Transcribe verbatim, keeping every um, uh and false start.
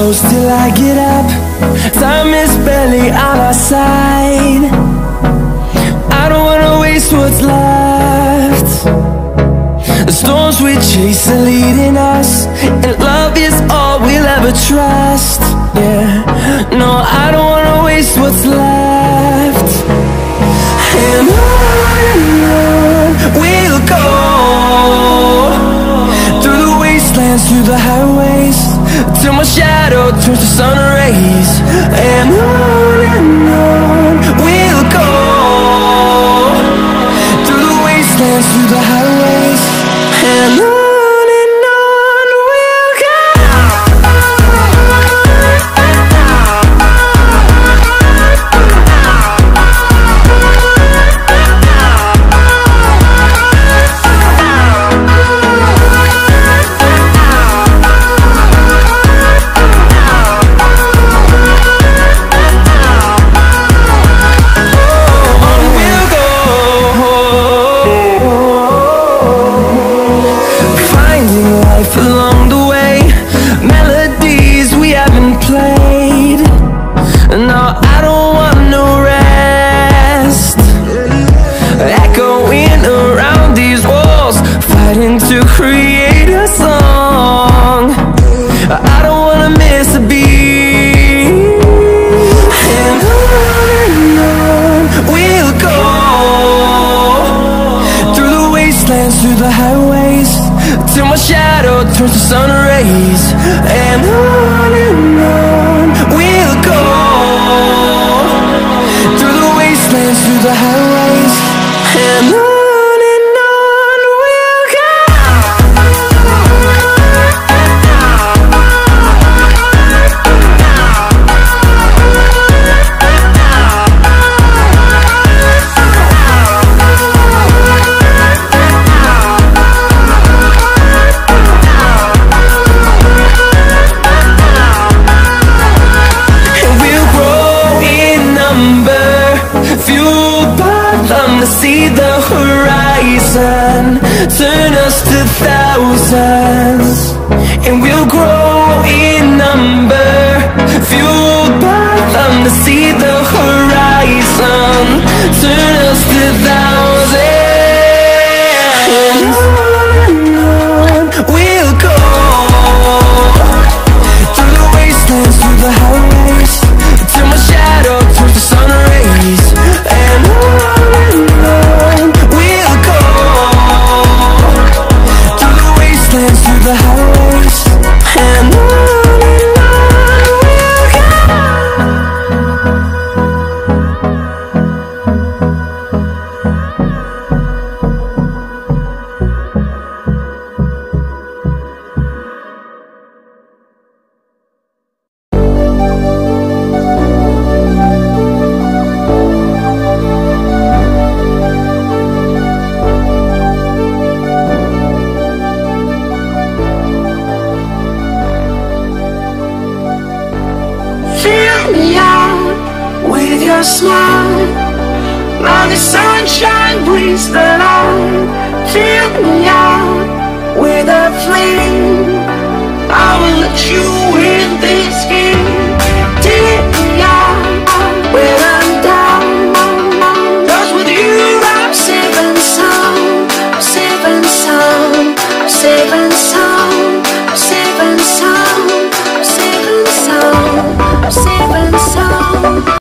close till I get up. Time is barely on our side. I don't wanna waste what's left. The storms we chase are leading us, and love is all we'll ever trust. Yeah, no, I don't wanna waste what's left. And on and on we'll go, through the wastelands, through the highways, till my shadow turns to sun rays. And on and on we'll go, through the wastelands, through the highways, and on. To create a song, I don't wanna miss a beat. And on and on we'll go, through the wastelands, through the highways, till my shadow turns to sun rays. And on and on we'll go, through the wastelands, through the highways, and on. See the horizon, turn us to thousands, and we'll grow in number, fueled by them to see the horizon, turn us to thousands. And on we'll go, through the wastelands, through the highways, till my shadow turns to sun rays. And on through the highways, and on and on we'll go. Smile, now the sunshine brings the light. Fill me out with a flame, I will let you